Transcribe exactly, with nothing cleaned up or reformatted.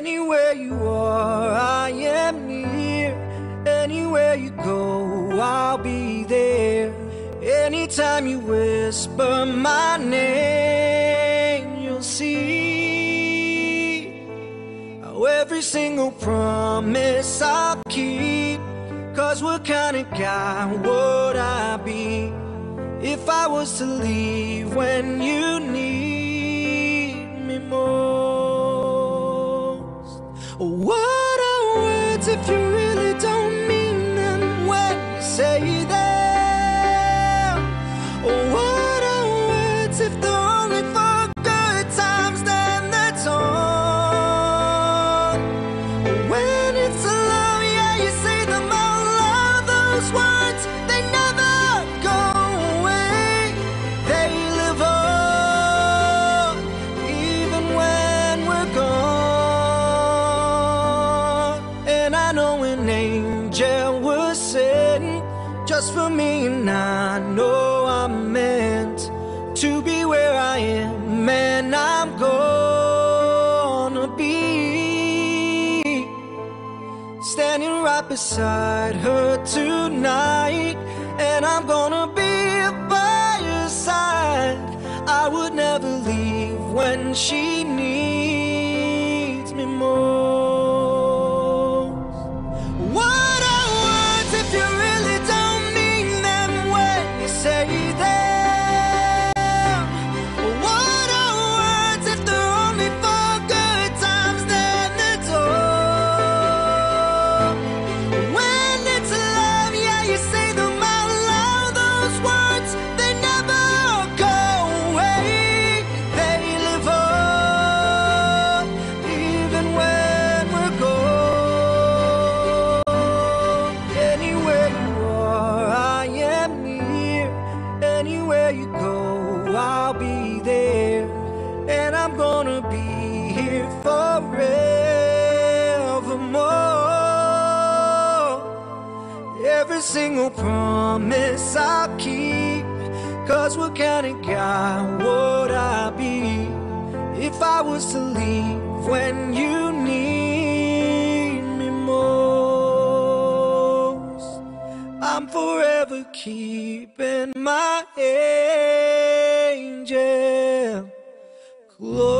Anywhere you are, I am near. Anywhere you go, I'll be there. Anytime you whisper my name, you'll see how every single promise I'll keep. Cause what kind of guy would I be if I was to leave when you need me most? What are words if you really don't mean them when you say them? What are words if they're only for good times, then that's all? When it's love, yeah, you say them out loud. Those words, they never go away. They live on, even when we're gone. And I know an angel was sent just for me, and I know I'm meant to be where I am, and I'm gonna be standing right beside her tonight, and I'm gonna be by her side. I would never leave when she needs me most. What are words if you really don't mean them when you say them? What are words if they're only for good times, then that's all? When it's love, yeah, you say them out loud. Those words, they never go away. They live on, even when we're gone. Anywhere you are, I am near. Anywhere you go, I'll be there. And I'm gonna be here forevermore. Every single promise I'll keep. Cause what kind of guy would I be if I was to leave when you need me most? I'm forever keeping my angel close.